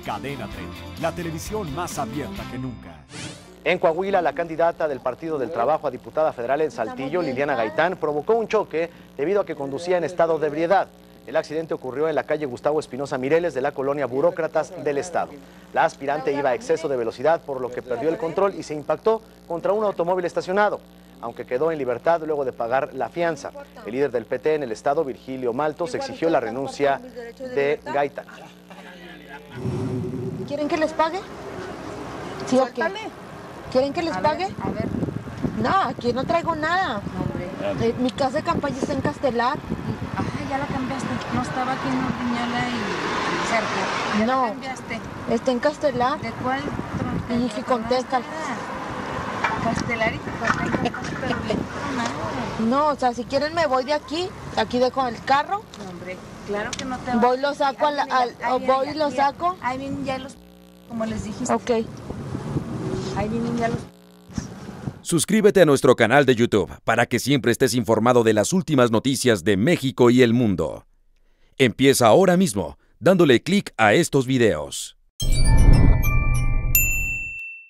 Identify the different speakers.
Speaker 1: Cadena 30, la televisión más abierta que nunca.
Speaker 2: En Coahuila, la candidata del Partido del Trabajo a diputada federal en Saltillo, Liliana Gaitán, provocó un choque debido a que conducía en estado de ebriedad. El accidente ocurrió en la calle Gustavo Espinosa Mireles de la colonia Burócratas del Estado. La aspirante iba a exceso de velocidad, por lo que perdió el control y se impactó contra un automóvil estacionado, aunque quedó en libertad luego de pagar la fianza. El líder del PT en el Estado, Virgilio Maltos, exigió la renuncia de Gaitán.
Speaker 3: ¿Quieren que les pague? ¿Sí o qué? ¿Quieren que les pague?
Speaker 4: A ver.
Speaker 3: No, aquí no traigo nada.
Speaker 4: Hombre.
Speaker 3: Mi casa de campaña está en Castelar.
Speaker 4: Ajá, ya la cambiaste. No estaba aquí en Urdiñola y cerca. Ya
Speaker 3: No.
Speaker 4: la cambiaste.
Speaker 3: Está en Castelar.
Speaker 4: ¿De cuál tronco?
Speaker 3: Y Jicoteca.
Speaker 4: Castelar y Jicoteca, pero bien tronado.
Speaker 3: No, o sea, si quieren me voy de aquí. Aquí dejo el carro.
Speaker 4: Hombre, claro que no te
Speaker 3: Voy y lo saco voy y lo saco.
Speaker 4: Ahí vienen ya los... Como les dijiste.
Speaker 3: Ok.
Speaker 4: Ahí vienen ya los...
Speaker 5: Suscríbete a nuestro canal de YouTube para que siempre estés informado de las últimas noticias de México y el mundo. Empieza ahora mismo dándole clic a estos videos.